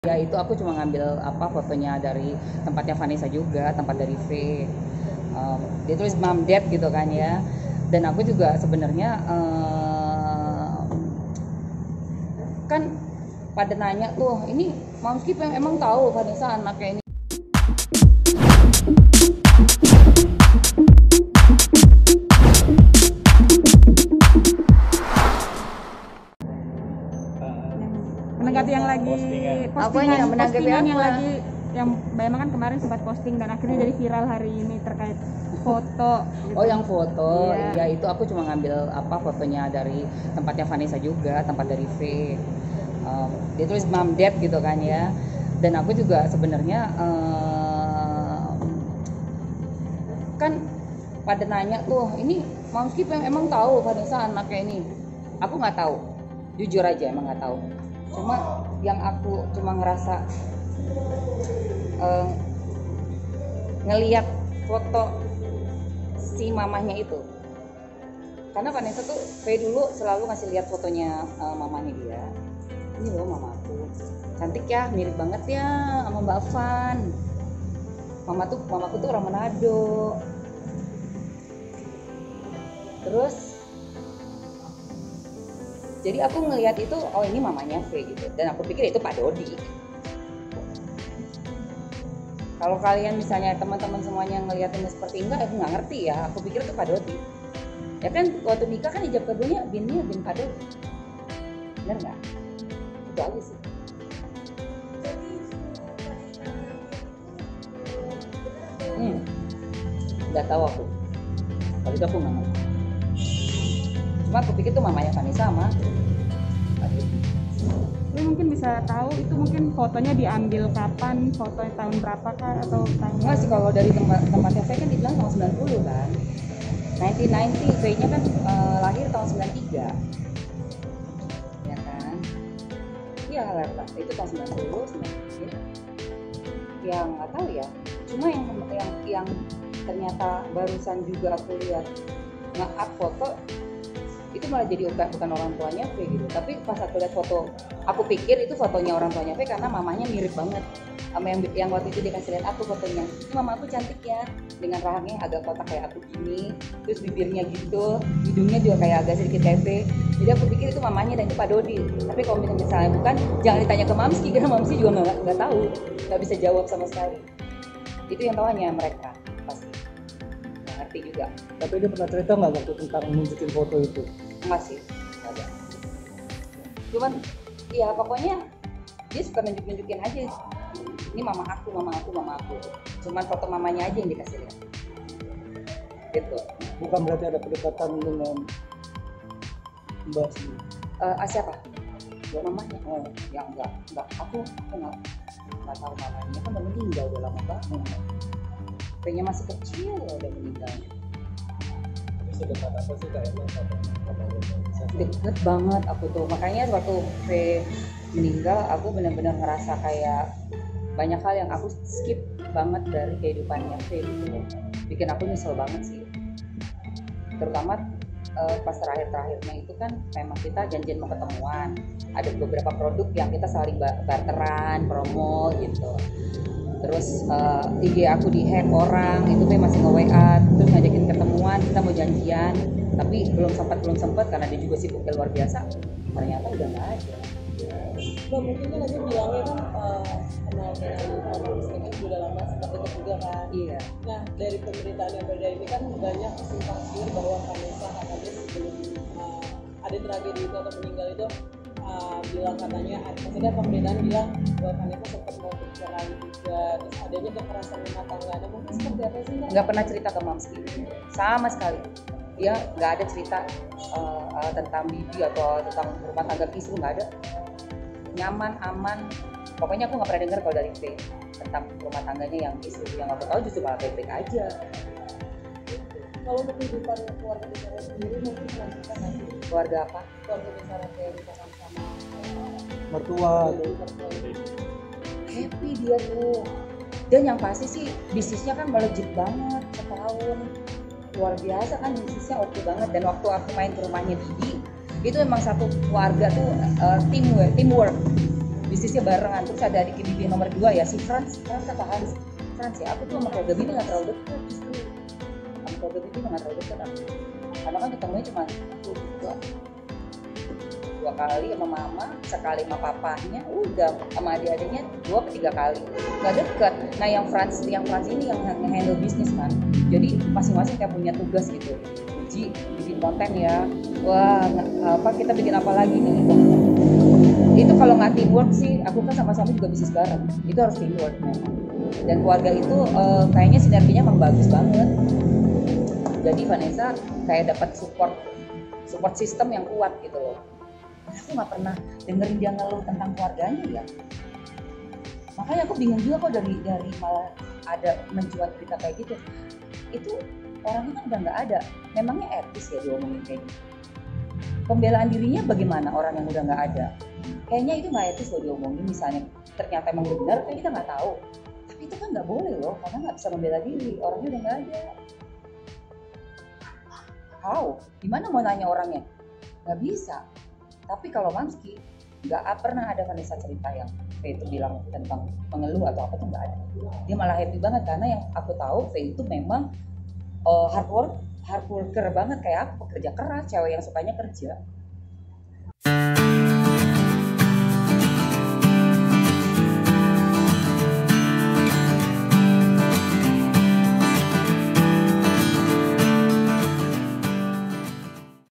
Ya itu aku cuma ngambil fotonya dari tempatnya Vanessa juga, tempat dari V. Dia tulis mom dad gitu kan ya. Dan aku juga sebenarnya kan pada nanya tuh, ini Momski emang tahu Vanessa anaknya ini. Menanggapi yang lagi postingan yang lagi yang Mbak kan kemarin sempat posting dan akhirnya jadi viral hari ini terkait foto gitu. Oh yang foto, iya. Ya itu aku cuma ngambil fotonya dari tempatnya Vanessa juga, tempat dari V. Dia tulis mom dad gitu kan ya. Dan aku juga sebenarnya kan pada nanya tuh, ini Momski emang tahu Vanessa anaknya ini. Aku nggak tahu, jujur aja emang nggak tahu. Cuma yang aku cuma ngerasa ngelihat foto si mamanya itu, karena Vanessa tuh kayak dulu selalu ngasih lihat fotonya mamanya dia. Ini loh mamaku, cantik ya, mirip banget ya sama Mbak Van. Mamaku tuh orang Manado. Terus jadi aku ngelihat itu, oh ini mamanya V gitu, dan aku pikir itu Pak Dodi. Kalau kalian misalnya teman-teman semuanya ngeliatinnya seperti enggak, aku nggak ngerti ya. Aku pikir itu Pak Dodi. Ya kan waktu nikah kan hijab keduanya bin Pak Dodi. Bener nggak? Itu aja sih. Nggak tahu aku. Kalau itu aku nggak ngerti. Cuma aku pikir itu mamanya Vanessa sama Pak Dodi. Lu mungkin bisa tahu itu mungkin fotonya diambil kapan, fotonya tahun berapa kah atau tahun? Enggak sih, kalau dari tempatnya V kan dibilang tahun 90 kan. 1990, V-nya kan lahir tahun 93. Ya kan? Iya lah, itu tahun 90, 93. Ya nggak tahu ya. Cuma yang ternyata barusan juga aku lihat nge-up foto itu malah jadi bukan orang tuanya V gitu. Tapi pas aku lihat foto, aku pikir itu fotonya orang tuanya V karena mamanya mirip banget sama yang waktu itu dia kasih lihat aku fotonya. Mama aku cantik ya, dengan rahangnya agak kotak kayak aku gini, terus bibirnya gitu, hidungnya juga kayak agak sedikit kayak V. Jadi aku pikir itu mamanya dan itu Pak Dodi. Tapi kalau misalnya bukan, jangan ditanya ke Mamski karena Mamski juga nggak tahu, nggak bisa jawab sama sekali. Itu yang tahu hanya mereka pasti. Nggak ngerti juga. Tapi dia pernah cerita nggak waktu tentang nunjukin foto itu? Masih ada. Cuman ya pokoknya dia suka nunjukin aja, ini mama aku. Cuman foto mamanya aja yang dikasih lihat gitu. Bukan berarti ada kedekatan dengan Mbak sih? Siapa? Mamanya? Oh ya enggak, aku nggak tahu mamanya, kan udah meninggal udah lama banget. Kayaknya masih kecil udah meninggalnya. Sedekat apa sih Kak Emang sama Deket banget aku tuh, makanya waktu V meninggal aku benar-benar ngerasa kayak banyak hal yang aku skip banget dari kehidupannya V gitu. Bikin aku nyesel banget sih, terutama pas terakhirnya itu kan memang kita janjian mau ketemuan, ada beberapa produk yang kita saling barteran, promo gitu. Terus IG aku di-hack orang, itu tuh masih nge-WA, terus ngajakin ketemuan, kita mau janjian, tapi belum sempat karena dia juga sibuk luar biasa. Ternyata udah nggak ada. Nah, mungkin kan aja bilangnya kan kenal dengan Momski kan sudah lama seperti itu juga kan. Iya. Nah, dari pemberitaan yang beredar ini kan banyak simpang siur bahwa Vanessa katanya sebelum ada tragedi itu atau meninggal itu bilang katanya, maksudnya pemberitaan bilang bahwa Vanessa sempat mau bercerai juga, terus adanya kekerasan rumah tangga. Nah, mungkin seperti apa sih? Nggak pernah cerita ke Momski sama sekali. Dia nggak ada cerita tentang bibi atau tentang rumah tangga kisru, nggak ada. Nyaman, aman. Pokoknya aku nggak pernah dengar kalau dari V tentang rumah tangganya yang kisru. Yang aku tahu justru malah baik-baik aja. Kalau untuk kehidupan keluarga besar sendiri mungkin melanjutkan nanti Keluarga apa? keluarga besar kayak misalkan sama mertua atau Happy dia tuh. Dan yang pasti sih bisnisnya kan melejit banget setahun. Luar biasa kan bisnisnya oke banget. Dan waktu aku main ke rumahnya Didi, itu memang satu keluarga tuh teamwork. bisnisnya barengan. Terus ada adik bibi nomor 2 ya, si Frans apa Hans? Frans ya, aku tuh sama keluarga bibi nggak terlalu dekat justru. Sama keluarga bibi nggak terlalu dekat aku. Karena kan ketemunya cuma dua kali sama mama, sekali sama papahnya, udah sama adik-adiknya 2-3 kali, nggak deket. Nah yang Frans ini yang handle bisnis kan, jadi masing-masing kayak punya tugas gitu. Ji, bikin konten ya, wah kita bikin apa lagi nih? Itu kalau nggak teamwork sih, aku kan sama-sama juga bisnis bareng, itu harus teamwork memang. Dan keluarga itu kayaknya sinerginya emang bagus banget. Jadi Vanessa kayak dapat support system yang kuat gitu loh. Aku nggak pernah dengerin dia ngeluh tentang keluarganya ya. Makanya aku bingung juga kok dari malah ada mencuat berita kayak gitu. Itu orangnya kan udah nggak ada. Memangnya etis ya diomongin kayak gitu? Pembelaan dirinya bagaimana orang yang udah nggak ada? Kayaknya itu nggak etis loh diomongin. Misalnya ternyata emang benar, kayak kita nggak tahu. Tapi itu kan nggak boleh loh, karena nggak bisa membela diri. Orangnya udah nggak ada. How? Gimana mau nanya orangnya? Nggak bisa. Tapi kalau Mamski, nggak pernah ada Vanessa cerita yang Faye itu bilang tentang mengeluh atau apa tuh nggak ada. Dia malah happy banget karena yang aku tahu Faye itu memang hard worker banget, kayak aku pekerja keras, cewek yang sukanya kerja.